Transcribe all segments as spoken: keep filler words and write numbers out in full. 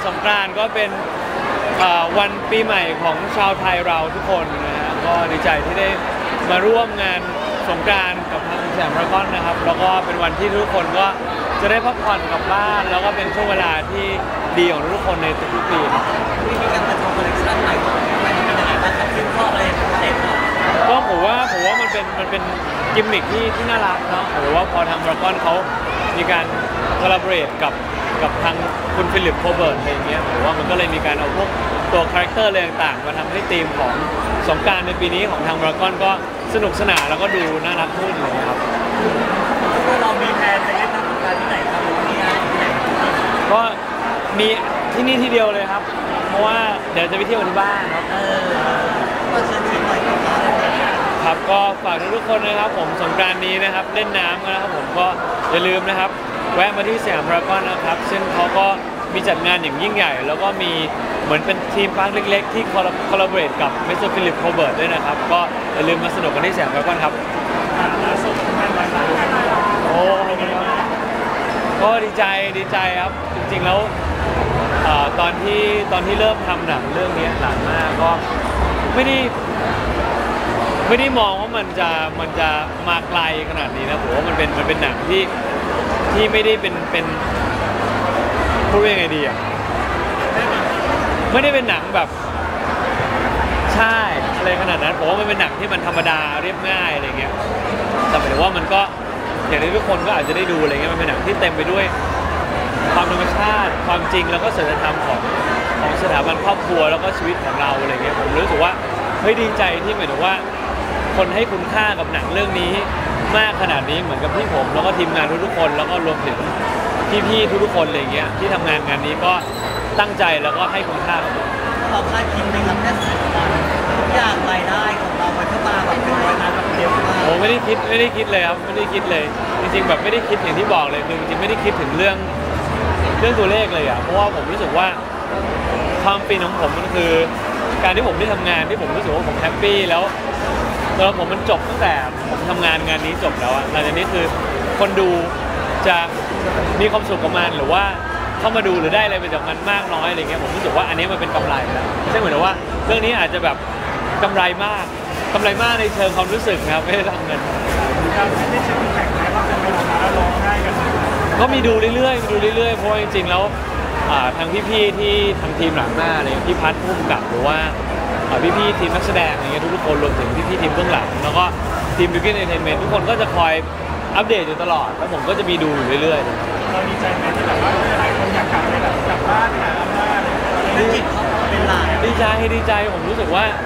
สงกรานต์ก็เป็นวันปีใหม่ของชาวไทยเราทุกคนนะฮะก็ดีใจที่ได้มาร่วมงานสงกรานต์กับทางสยามพารากอนนะครับแล้วก็เป็นวันที่ทุกคนก็จะได้พักผ่อนกลับบ้านแล้วก็เป็นช่วงเวลาที่ดีของทุกคนในทุกๆปีมีการมาโชว์คอลเลคชั่นใหม่ใหม่เป็นยังไงบ้างครับซึ่งข้ออะไรเด็ดครับก็ผมว่าผมว่ามันเป็นมันเป็นกิมมิคที่ที่น่ารักเนาะผมว่าพอทางพารากอนเขามีการคอลลาบอเรทกับกับทางคุณฟิลิปโคเบิร์ตอะไรอย่างเงี้ยผมว่ามันก็เลยมีการเอาพวกตัวคาแรคเตอร์อะไรต่างๆมาทำให้ธีมของสงกรานต์ในปีนี้ของทางพารากอนก็สนุกสนานแล้วก็ดูน่ารักขึ้นเลยครับเรามีแผนจะเล่นน้ำสงกรานต์ที่ไหนครับมีอะไรที่ไหนก็มีที่นี่ที่เดียวเลยครับเพราะว่าเดี๋ยวจะไปเที่ยวที่บ้านครับเออก็เชิญชวนหน่อยครับครับก็ฝากทุกคนนะครับผมสงกรานต์นี้นะครับเล่นน้ำนะครับผมก็อย่าลืมนะครับแวะมาที่สยามพารากอนนะครับซึ่งเขาก็มีจัดงานอย่างยิ่งใหญ่แล้วก็มีเหมือนเป็นทีมพาร์คเล็กๆที่คอลลาบอเรทกับมิสเตอร์ฟิลิปโคเบิร์ตด้วยนะครับก็อย่าลืมมาสนุกกันที่สยามพารากอนครับโอ้ก็ดีใจดีใจครับจริงๆแล้วตอนที่ตอนที่เริ่มทำหนังเรื่องนี้หลานมากก็ไม่ได้ไม่ได้มองว่ามันจะมันจะมาไกลขนาดนี้นะผมว่ามันเป็นมันเป็นหนังที่ที่ไม่ได้เป็นเป็นพูดว่ายังไงดีอ่ะไม่ได้เป็นหนังแบบใช่อะไรขนาดนั้นผมว่ามันเป็นหนังที่มันธรรมดาเรียบง่ายอะไรเงี้ยแต่หมายถึงว่ามันก็อย่างที่ทุกคนก็อาจจะได้ดูอะไรเงี้ยมันเป็นหนังที่เต็มไปด้วยความธรรมชาติความจริงแล้วก็ศีลธรรมของของสถาบันครอบครัวแล้วก็ชีวิตของเราอะไรเงี้ยผมรู้สึกว่าเฮ้ยดีใจที่หมายถึงว่าคนให้คุณค่ากับหนังเรื่องนี้มากขนาดนี้เหมือนกับที่ผมแล้วก็ทีมงานทุกๆคนแล้วก็รวมถึงพี่ๆทุกๆคนอะไรเงี้ยที่ทำงานงานนี้ก็ตั้งใจแล้วก็ให้คุณค่าเราคาดคิดไหมครับแค่สิบวันอย่างรายได้ของเรามันเข้ามาแบบเป็นร้อยล้านแบบเดียวมากโอ้ไม่ได้คิดไม่ได้คิดเลยครับไม่ได้คิดเลยจริงๆแบบไม่ได้คิดอย่างที่บอกเลยคือจริงๆไม่ได้คิดถึงเรื่องเรื่องตัวเลขเลยอ่ะเพราะว่าผมรู้สึกว่าความฟินของผมมันคือการที่ผมได้ทำงานที่ผมรู้สึกว่าผมแฮปปี้แล้วแล้วผมมันจบตั้งแต่ผมทำงานงานนี้จบแล้วอะหลังจากนี้คือคนดูจะมีความสุขกับมันหรือว่าเข้ามาดูหรือได้อะไรไปจากมันมากน้อยอะไรเงี้ยผมรู้สึกว่าอันนี้มันเป็นกำไรแล้วซึ่งเหมือนว่าเรื่องนี้อาจจะแบบกำไรมากกำไรมากในเชิงความรู้สึกนะครับไม่ได้ทำเงินการได้เช็คแข่งไหมว่าเป็นไปของเราร้องได้กันก็มีดูเรื่อยๆมีดูเรื่อยๆเพราะจริงๆแล้วทางพี่ๆที่ทางทีมหลังหน้าเนี่ยพี่พัฒน์ผู้กำกับหรือว่าพี่ๆทีมนักแสดงอย่างเงี้ยทุกๆคนรวมถึงพี่ๆทีมเบื้องหลังแล้วก็ทีมบิวกิ้นเอนเตอร์เทนเมนต์ทุกคนก็จะคอยอัปเดตอยู่ตลอดแล้วผมก็จะมีดูอยู่เรื่อยๆเราดีใจไหมที่แบบว่าหลายคนอยากกลับไปแบบกลับบ้านหาบ้านดีจิตเขาเป็นหลายดีใจดีใจผมรู้สึกว่า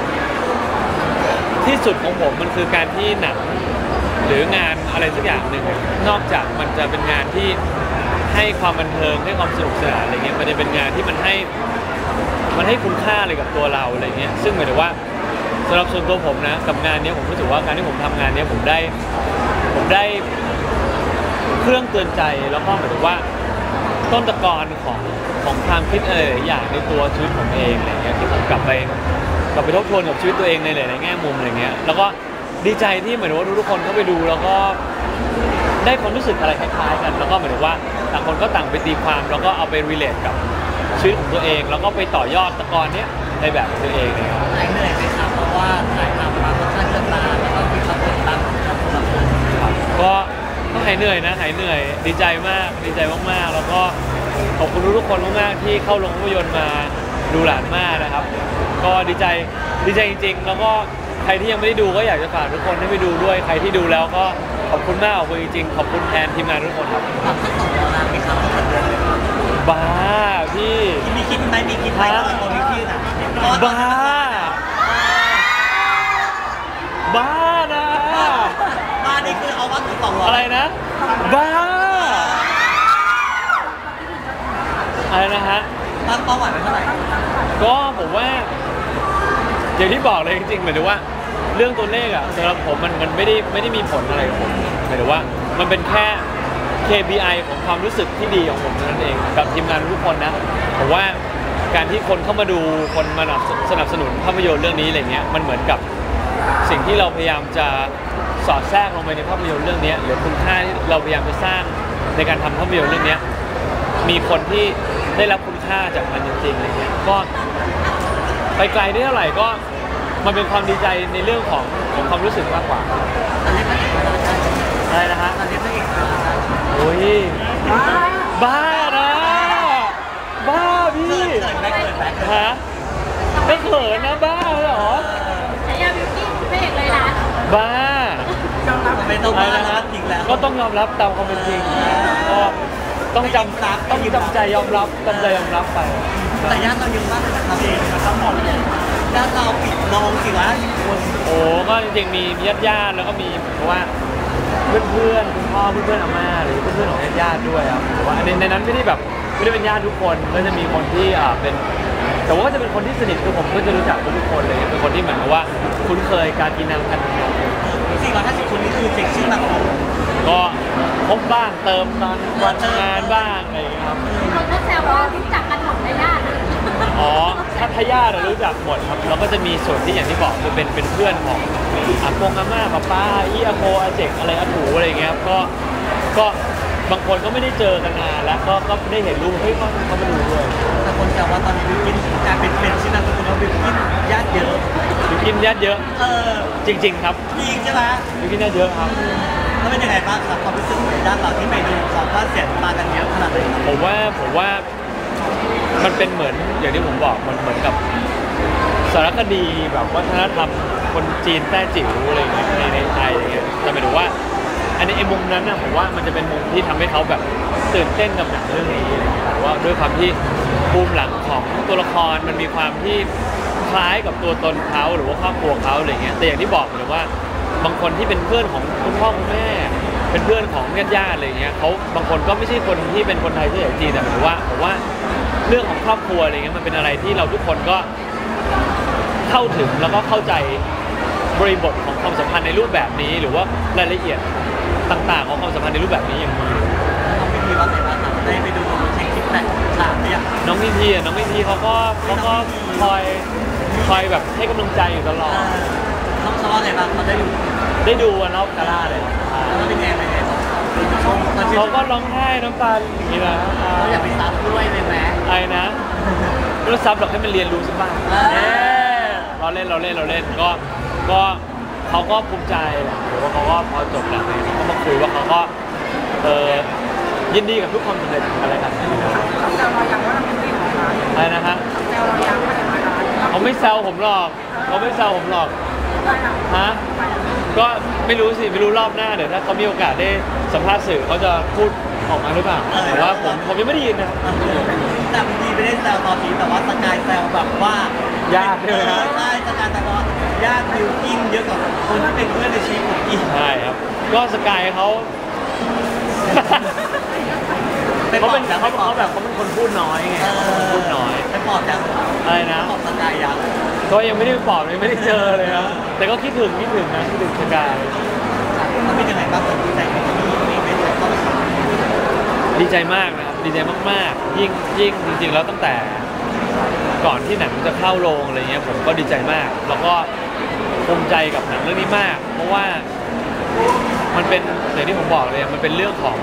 ที่สุดของผมมันคือการที่หนังหรืองานอะไรสักอย่างหนึ่งนอกจากมันจะเป็นงานที่ให้ความบันเทิงให้ความสนุกสนานอะไรเงี้ยมันจะเป็นงานที่มันให้มันให้คุณค่าอะไรกับตัวเราอะไรเงี้ยซึ่งหมายถึงว่าสำหรับส่วนตัวผมนะกับงานนี้ผมรู้สึกว่าการที่ผมทำงานนี้ผมได้ผมได้เครื่องเตือนใจแล้วก็หมายถึงว่าต้นตะกอนของของความคิดอะไรหลายอย่างในตัวชีวิตผมเองอะไรเงี้ยที่ผมกลับไปกลับไปทบทวนกับชีวิตตัวเองในหลายๆแง่มุมอะไรเงี้ยแล้วก็ดีใจที่เหมือนว่าทุกคนเข้าไปดูแล้วก็ได้ความรู้สึกอะไรคล้ายๆกันแล้วก็เหมือนว่าต่างคนก็ต่างไปตีความแล้วก็เอาไปรีเลทกับชีวิตของตัวเองแล้วก็ไปต่อยอดตะกอนเนี้ยในแบบตัวเองเลยครับหายเหนื่อยไหมครับเพราะว่าถ่ายทำมาค่อนข้างจะนานแล้วก็มีความกดดันกับตัวละครก็ก็หายเหนื่อยนะหายเหนื่อยดีใจมากดีใจมากๆแล้วก็ขอบคุณทุกคนมากๆที่เข้าโรงภาพยนตร์มาดูหลานมากนะครับก็ดีใจดีใจจริงๆแล้วก็ใครที่ยังไม่ได้ดูก็อยากจะฝากทุกคนให้ไปดูด้วยใครที่ดูแล้วก็ขอบคุณมากขอบคุณจริงๆขอบคุณแทนทีมงานทุกคนครับฝากทั้งสองร้านไหมครับทั้งสองเดือนเลยบ้าพี่มีคิดไหมมีคิดไหมว่าเรามีคิดอ่ะบ้าบ้านะบ้านี่คือเอาว่าถึงสองร้อยอะไรนะบ้าอะไรนะฮะตั้งเป้าหมายไว้เท่าไหร่ก็ผมว่าอย่างที่บอกเลยจริงๆหมายถึงว่าเรื่องตัวเลขอะสำหรับผมมันมันไม่ได้ไม่ได้มีผลอะไรกับผมหมายถึงว่ามันเป็นแค่ เค พี ไอ ของความรู้สึกที่ดีของผมนั่นเองกับทีมงานทุกคนนะผมว่าการที่คนเข้ามาดูคนมาสนับสนุนภาพยนตร์เรื่องนี้อะไรเงี้ยมันเหมือนกับสิ่งที่เราพยายามจะสอดแทรกลงไปในภาพยนตร์เรื่องนี้หรือคุณค่าที่เราพยายามจะสร้างในการทำภาพยนตร์เรื่องนี้มีคนที่ได้รับคุณค่าจากมันจริงๆอะไรเงี้ยก็ไปไกลได้เท่าไหร่ก็มันเป็นความดีใจในเรื่องของของความรู้สึกมากกว่าตอนนี้พระเอกเราได้อะไรนะฮะตอนนี้พระเอกเราได้โอ้ยบ้านะบ้าพี่เกิดเกิดไหมเกิดไหมฮะไม่เขินนะบ้าเหรอฉายาบิวกิ้นพระเอกเลยนะบ้าไม่ต้องอะไรมานะแล้ฮะวจริงแล้วก็ต้องยอมรับตามความเป็นจริงก็ต้องจำต้องจำใจยอมรับจำใจยอมรับไปแต่ญาติเราเยอะมากเลยนะครับเองนะครับหมดญาติเราปิดโรงสี่ร้อยห้าสิบคนโอ้ก็จริงๆมีญาติญาติๆแล้วก็มีเพราะว่าเพื่อนเพื่อนๆคุณพ่อเพื่อนเพื่อนๆอาม่าหรือเพื่อนเพื่อนๆของญาติญาติๆด้วยครับแต่ว่าในในนั้นไม่ได้แบบไม่ได้เป็นญาติทุกคนก็จะมีคนที่อ่าเป็นแต่ว่าก็จะเป็นคนที่สนิทคือผมก็จะรู้จักทุกคนเลยเป็นคนที่เหมือนกับว่าคุ้นเคยการกินน้ำกันทำงานสี่ร้อยห้าสิบคนนี่คือเซ็กซี่มากครับก็พบบ้างเติมตอนวันงานบ้างอะไรอย่างเงี้ยครับคนก็แซวว่ารู้จักกันหมดในญาติอ๋อถ้าทายาทรู้จักหมดครับแล้วก็จะมีส่วนที่อย่างที่บอกคือเป็นเป็นเพื่อนของอากงอาม่าป้าป้าอีอาโคอาเจกอะไรอาถูอะไรอย่างเงี้ยครับก็ก็บางคนก็ไม่ได้เจอกันนานแล้วก็ก็ได้เห็นรูปเฮ้ยเขาเขามาดูด้วยแต่คนแซวว่าตอนนี้บิวกินกลายเป็นเป็นชื่อนามสกุลว่าบิวกินญาติเยอะอยู่กินญาติเยอะเออจริง ๆ ครับจริงใช่ไหมอยู่กินญาติเยอะครับแล้วเป็นยังไงบ้างครับความรู้สึกของญาติเราที่ไปดูเขาก็เสียมากันเยอะขนาดไหนครับผมว่าผมว่ามันเป็นเหมือนอย่างที่ผมบอกมันเหมือนกับสารคดีแบบวัฒนธรรมคนจีนแต้จิ๋วอะไรอย่างเงี้ยในในไทยอะไรเงี้ยแต่หมายถึงว่าอันนี้ไอ้มุมนั้นนะผมว่ามันจะเป็นมุมที่ทำให้เขาแบบตื่นเต้นกับหนังเรื่องนี้อะไรเงี้ยแต่ว่าด้วยความที่ภูมิหลังของตัวละครมันมีความที่คล้ายกับตัวตนเขาหรือว่าครอบครัวเขาอะไรเงี้ยแต่อย่างที่บอกเลยว่าบางคนที่เป็นเพื่อนของคุณพ่อคุณแม่ เป็นเพื่อนของญาติญาติอะไรเงี้ยเขาบางคนก็ไม่ใช่คนที่เป็นคนไทยเชื้อสายจีนแต่ผมว่าผมว่าเรื่องของครอบครัวอะไรเงี้ยมันเป็นอะไรที่เราทุกคนก็เข้าถึงแล้วก็เข้าใจบริบทของความสัมพันธ์ในรูปแบบนี้ หรือว่ารายละเอียดต่างๆของความสัมพันธ์ในรูปแบบนี้อย่างนี้น้องพี่พีว่าไงบ้างครับได้ไปดูเช็คคลิปแตกฉากหรือยังน้องนิทีอ่ะน้องนิทีเขาก็เขาก็คอยคอยแบบให้กำลังใจอยู่ตลอดน้องชอบไงบ้างเขาได้ดูได้ดูวันรอบกาล่าเลยแล้วเป็นไงเป็นไงชอบเขาเขาก็ร้องไห้น้ำตาอย่างนี้นะเขาอยากไปซับด้วยเลยไหมไอ้นะไม่รู้ซับหรอกให้มันเรียนรู้สักบ้างอ่าเอ๊ะเราเล่นเราเล่นเราเล่นก็ก็เขาก็ภูมิใจแหละหรือว่าเขาก็พอจบแล้วเนี่ยเขาก็มาคุยว่าเขาก็เออยินดีกับทุกความสำเร็จอะไรกันแซวเรายังว่าเราเป็นที่ของร้านอะไรนะฮะแซวเรายังว่าจะมาร้านเขาไม่แซวผมหรอกเขาไม่แซวผมหรอกได้ค่ะฮะก็ไม่รู้สิไม่รู้รอบหน้าเดี๋ยวถ้าเขามีโอกาสได้สัมภาษณ์สื่อเขาจะพูดออกมาหรือเปล่าแต่ว่าผมผมยังไม่ได้ยินนะแต่บางทีไม่ได้แซวตอนนี้แต่ว่าสกายแซวแบบว่าญาติใช่ไหมครับใช่สกายแซวว่าญาติบิวกินเยอะกว่าคนที่เป็นเพื่อนในชีวิตของอีกใช่ครับก็สกายเขา เขาเป็นเขาเขาแบบเขาเป็นคนพูดน้อยไงเขาเป็นคนพูดน้อยไปปอบยังอะไรนะปอบสกายยังก็ยังไม่ได้ปอบยังไม่ได้เจอเลยนะแต่ก็คิดถึงคิดถึงนะคิดถึงสกายมันเป็นยังไงบ้างตอนที่ใจของพี่มีเป็นเข้ามาดีใจมากนะครับดีใจมากๆ ยิ่งยิ่งจริงๆแล้วตั้งแต่ก่อนที่หนังจะเข้าโรงอะไรเงี้ยผมก็ดีใจมาก แล้วก็ภูมิใจกับหนังเรื่องนี้มาก เพราะว่ามันเป็นอย่างที่ผมบอกเลยมันเป็นเรื่องของ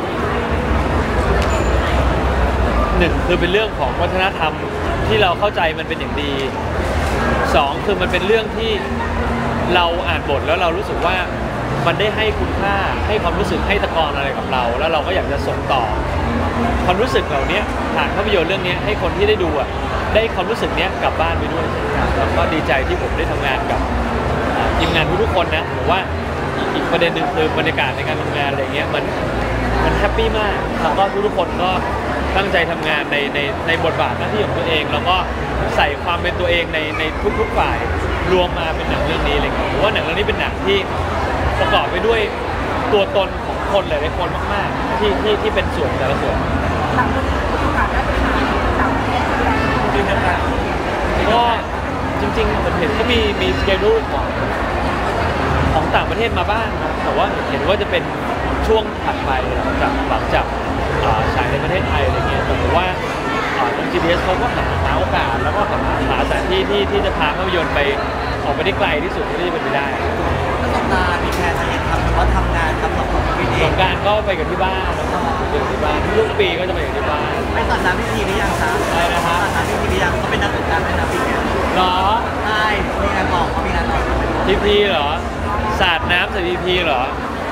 หนึ่งคือเป็นเรื่องของวัฒนธรรมที่เราเข้าใจมันเป็นอย่างดีสองคือมันเป็นเรื่องที่เราอ่านบทแล้วเรารู้สึกว่ามันได้ให้คุณค่าให้ความรู้สึกให้ตะกอนอะไรกับเรา แล้วเราก็อยากจะส่งต่อความรู้สึกเหล่านี้ผ่านภาพยนตร์เรื่องนี้ให้คนที่ได้ดูอ่ะได้ความรู้สึกเนี้ยกลับบ้านไปด้วยเช่นกันแล้วก็ดีใจที่ผมได้ทำงานกับอ่าทีมงานทุกๆคนนะผมว่าอีกประเด็นหนึ่งคือบรรยากาศในการทำงานอะไรเงี้ยมันมันแฮปปี้มากแล้วก็ทุกๆคนก็ตั้งใจทำงานในในในบทบาทหน้าที่ของตัวเอง แล้วก็ใส่ความเป็นตัวเองในในทุกๆฝ่ายรวมมาเป็นหนังเรื่องนี้เลยครับผมว่าหนังเรื่องนี้เป็นหนังที่ประกอบไปด้วยตัวตนของคนหลายๆคนมากๆที่ที่ที่เป็นส่วนแต่ละส่วนหลังจากนี้โอกาสได้ไปถ่ายต่างประเทศด้วยดูกันกันก็จริงๆผมเห็นก็มีมีสเกดูของของต่างประเทศมาบ้างนะแต่ว่าเห็นว่าจะเป็นช่วงถัดไปหลังจากหลังจากอ่าฉายในประเทศไทยอะไรเงี้ยแต่ผมว่าอ่าทาง จี พี เอส เขาก็หาหาโอกาสแล้วก็หาหาสถานที่ที่ที่จะพาภาพยนตร์ไปออกไปได้ไกลที่สุดที่จะเป็นไปได้แแล้วสงกรานต์มีแพลนอะไรยังครับหรือว่าทำงานครับสองคนพี่เอสงงกรารก็ไปกับที่บ้านแล้วก็ไปกับที่บ้านทุกปีก็จะไปกับที่บ้านไปตัดน้ำพิธีหรือยังครับอะไรนะฮะตัดน้ำพิธีหรือยังเขาเป็นนักสงกรานต์เป็นนักปีเนี่ยเหรอใช่มีงานบอกเขามีงานบอกพีพีเหรอสาดน้ำใส่พีพีเหรอ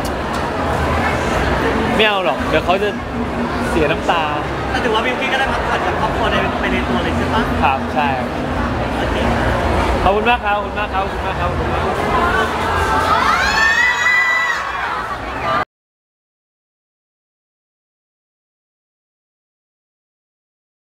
ไม่เอาหรอกเดี๋ยวเขาจะเสียน้ำตาแต่ถือว่าบิวกิ้นก็ได้พักผ่อนกับครอบครัวในไปในตัวเลยใช่ปะครับใช่โอเคขอบคุณมากครับขอบคุณมากครับขอบคุณมากครับขอบคุณมาก